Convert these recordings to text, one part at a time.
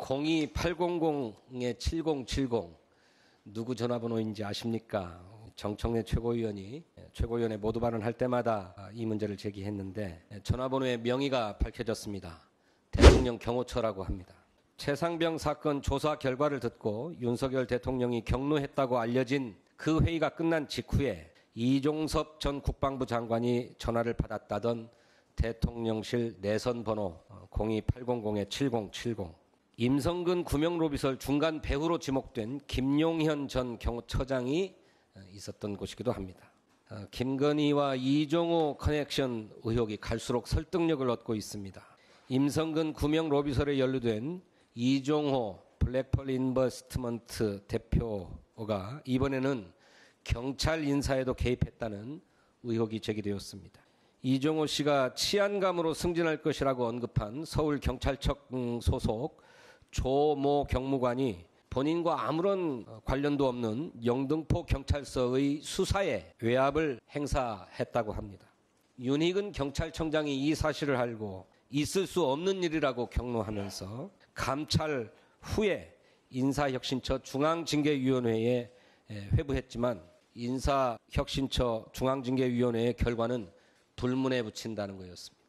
02-800-7070 누구 전화번호인지 아십니까? 정청래 최고위원회 모두 발언할 때마다 이 문제를 제기했는데 전화번호의 명의가 밝혀졌습니다. 대통령 경호처라고 합니다. 최상병 사건 조사 결과를 듣고 윤석열 대통령이 경로했다고 알려진 그 회의가 끝난 직후에 이종섭 전 국방부 장관이 전화를 받았다던 대통령실 내선번호 02-800-7070 임성근 구명로비설 중간 배후로 지목된 김용현 전 경호처장이 있었던 곳이기도 합니다. 김건희와 이종호 커넥션 의혹이 갈수록 설득력을 얻고 있습니다. 임성근 구명로비설에 연루된 이종호 블랙펄 인버스트먼트 대표가 이번에는 경찰 인사에도 개입했다는 의혹이 제기되었습니다. 이종호 씨가 치안감으로 승진할 것이라고 언급한 서울경찰청 소속 조모 경무관이 본인과 아무런 관련도 없는 영등포 경찰서의 수사에 외압을 행사했다고 합니다. 윤희근 경찰청장이 이 사실을 알고 있을 수 없는 일이라고 경로하면서 감찰 후에 인사혁신처 중앙징계위원회에 회부했지만 인사혁신처 중앙징계위원회의 결과는 불문에 붙인다는 거였습니다.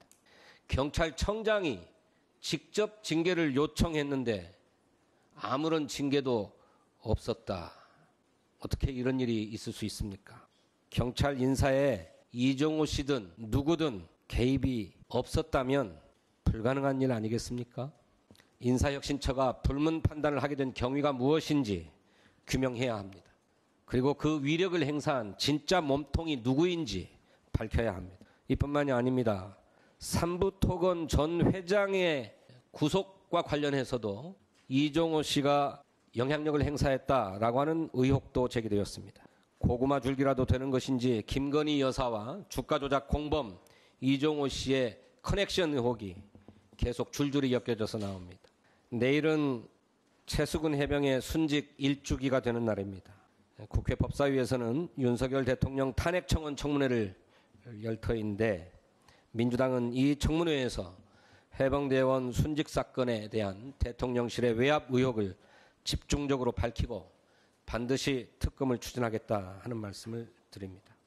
경찰청장이 직접 징계를 요청했는데 아무런 징계도 없었다. 어떻게 이런 일이 있을 수 있습니까? 경찰 인사에 이종호 씨든 누구든 개입이 없었다면 불가능한 일 아니겠습니까? 인사혁신처가 불문 판단을 하게 된 경위가 무엇인지 규명해야 합니다. 그리고 그 위력을 행사한 진짜 몸통이 누구인지 밝혀야 합니다. 이뿐만이 아닙니다. 삼부토건 전 회장의 구속과 관련해서도 이종호 씨가 영향력을 행사했다라고 하는 의혹도 제기되었습니다. 고구마 줄기라도 되는 것인지 김건희 여사와 주가 조작 공범 이종호 씨의 커넥션 의혹이 계속 줄줄이 엮여져서 나옵니다. 내일은 최수근 해병의 순직 1주기가 되는 날입니다. 국회 법사위에서는 윤석열 대통령 탄핵청원 청문회를 열 터인데 민주당은 이 청문회에서 해병대원 순직 사건에 대한 대통령실의 외압 의혹을 집중적으로 밝히고 반드시 특검을 추진하겠다 하는 말씀을 드립니다.